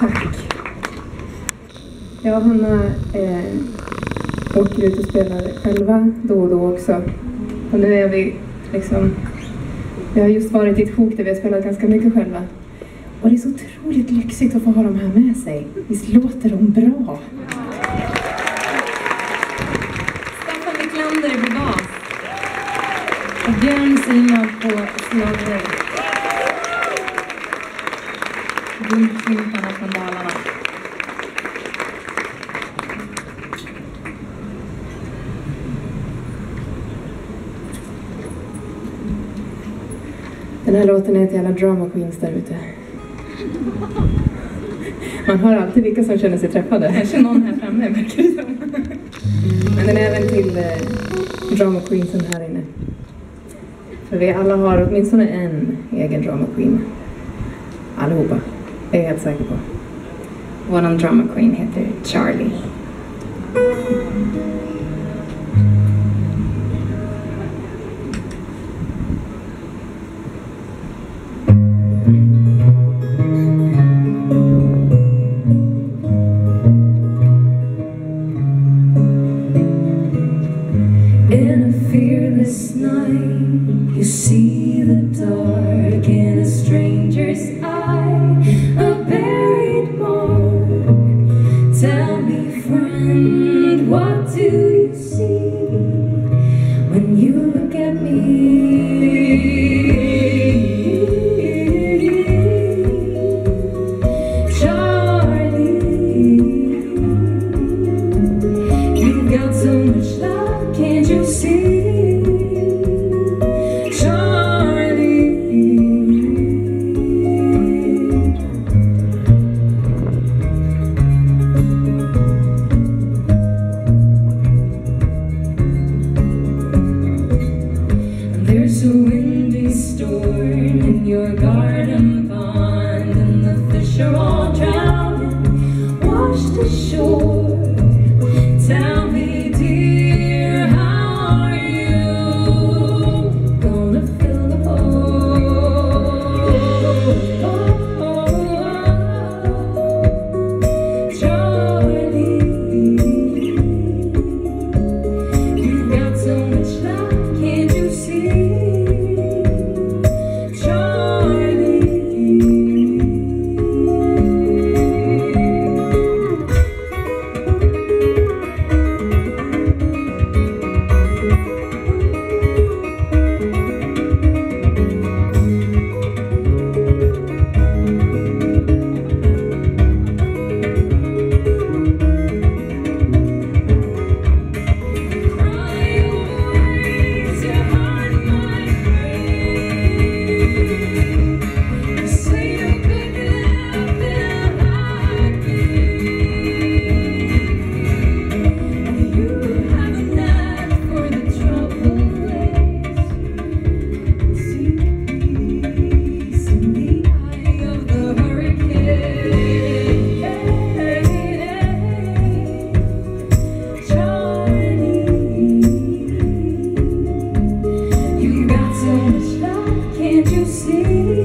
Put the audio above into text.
Tack. Jag och Hanna åker ut och spelar själva då och då också. Och nu är vi liksom... Vi har just varit i ett sjok där vi har spelat ganska mycket själva. Och det är så otroligt lyxigt att få ha dem här med sig. Visst låter de bra? Staffan Wiklander på bas. Och Björn Sima på slagverk. Guldklimparna från Dalarna. Den här låten är till alla drama queens där ute. Man hör alltid vilka som känner sig träffade. Kanske någon här framme, verkar det som. Men den är även till drama queensen här inne. För vi alla har åtminstone en egen drama queen. Allihopa. Det är jag helt säker på. Våran drama queen heter Charlie. In a fearless night, you see the dark in a stranger's eye, a buried mark. Tell me, friend, what do you see when you look at me? Charlie, you've got so much love, can't you see? There's a windy storm in your garden pond, and the fish are all drowning, washed ashore. Tell me, dear, how are you gonna fill the hole? Charlie, you've got so much love, can't you see? So much love, can't you see?